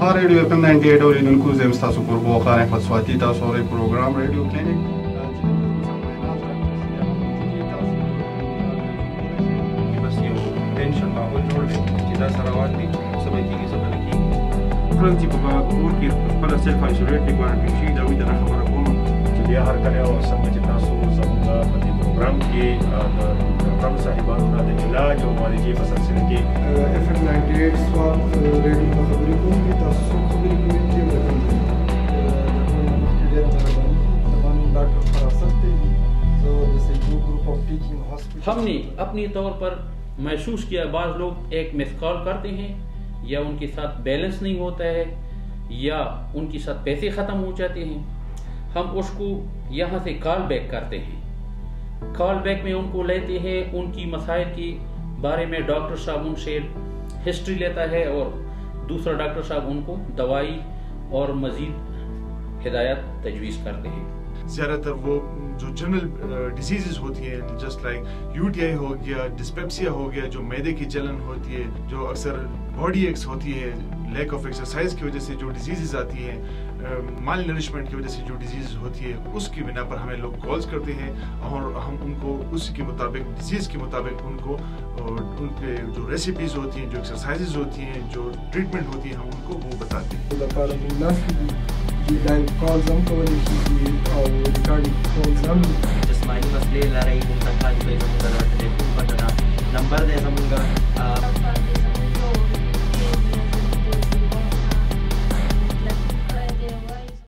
Radio FM 98 اور انکو زم تاسو قربو خان خصواتی تاسو ری پروگرام ریڈیو کلینک بس یو ټینشن ماحول جوړ شي چې دا سره روان دي سبا کېږي سبا نه کېږي خلک چې په کور کې خپل سیلف آیسولیټ دي کوارنټین شي دا وی دا خبره کوم چې بیا هر کله او سم چې تاسو زموږ په دې پروګرام کې د پروګرام صاحبانو د علاج او معالجې په سلسله کې FM 98 سوال ریډیو په خبرې کوم کې تاسو خبرې کوي چې ہم نے اپنی طور پر محسوس کیا بعض لوگ ایک مس کال کرتے ہیں یا ان کے ساتھ بیلنس نہیں ہوتا ہے یا ان کے ساتھ پیسے ختم ہو جاتے ہیں، ہم اس کو یہاں سے کال بیک کرتے ہیں، کال بیک میں ان کو لیتے ہیں، ان کی مسائل کے بارے میں ڈاکٹر صاحب ان سے ہسٹری لیتا ہے اور دوسرا ڈاکٹر صاحب ان کو دوائی اور مزید ہدایات تجویز کرتے ہیں۔ زیادہ تر وہ جو جنرل ڈیزیزز ہوتی ہیں just like U T I ہو گیا، ڈسپیپسیا ہو گیا، جو معدے کی جلن ہوتی ہے، جو اکثر باڈی ایکس ہوتی ہے، لیک آف ایکسرسائز کی وجہ سے جو ڈیزیزز آتی ہیں، مال نرشمنٹ کی وجہ سے جو ڈیزیز ہوتی ہے، اس کی بنا پر ہمیں لوگ کالز کرتے ہیں اور ہم ان کو اس کے مطابق ڈیزیز کے مطابق ان کو ان کے جو ریسیپیز ہوتی ہیں، جو ایکسرسائزز ہوتی ہیں، جو ٹریٹمنٹ ہوتی ہے، ہم ان کو وہ بتاتے ہیں۔ جسمانی مسئلے لڑائی نمبر دے